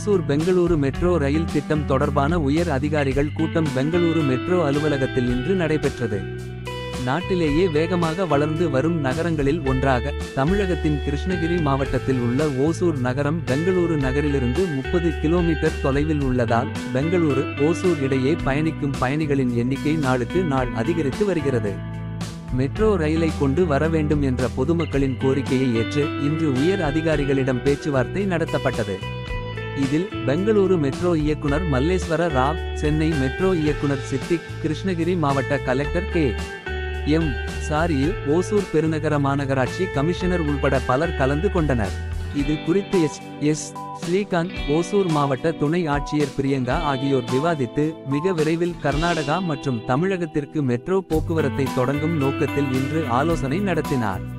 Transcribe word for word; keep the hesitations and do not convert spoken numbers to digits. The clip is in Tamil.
ஓசூர் பெங்களூரு மெட்ரோ ரயில் திட்டம் தொடர்பான உயர் அதிகாரிகள் கூட்டம் பெங்களூரு மெட்ரோ அலுவலகத்தில் இன்று நடைபெற்றது. நாட்டிலேயே வேகமாக வளர்ந்து வரும் நகரங்களில் ஒன்றாக தமிழகத்தின் கிருஷ்ணகிரி மாவட்டத்தில் உள்ள ஓசூர் நகரம் பெங்களூரு நகரிலிருந்து முப்பது கிலோமீட்டர் தொலைவில் உள்ளதால் பெங்களூரு ஓசூர் இடையே பயணிக்கும் பயணிகளின் எண்ணிக்கை நாளுக்கு நாள் அதிகரித்து வருகிறது. மெட்ரோ ரயிலை கொண்டு வர வேண்டும் என்ற பொதுமக்களின் கோரிக்கையை ஏற்று இன்று உயர் அதிகாரிகளிடம் பேச்சுவார்த்தை நடத்தப்பட்டது. இதில் பெங்களூரு மெட்ரோ இயக்குனர் மல்லேஸ்வர ராவ், சென்னை மெட்ரோ இயக்குனர் சித்திக், கிருஷ்ணகிரி மாவட்ட கலெக்டர் கே எம் சாரியில், ஓசூர் பெருநகர மாநகராட்சி கமிஷனர் உள்பட பலர் கலந்து கொண்டனர். இது குறித்து எஸ் எஸ் ஸ்ரீகாந்த், ஓசூர் மாவட்ட துணை ஆட்சியர் பிரியங்கா ஆகியோர் விவாதித்து மிக விரைவில் கர்நாடகா மற்றும் தமிழகத்திற்கு மெட்ரோ போக்குவரத்தை தொடங்கும் நோக்கத்தில் இன்று ஆலோசனை நடத்தினார்.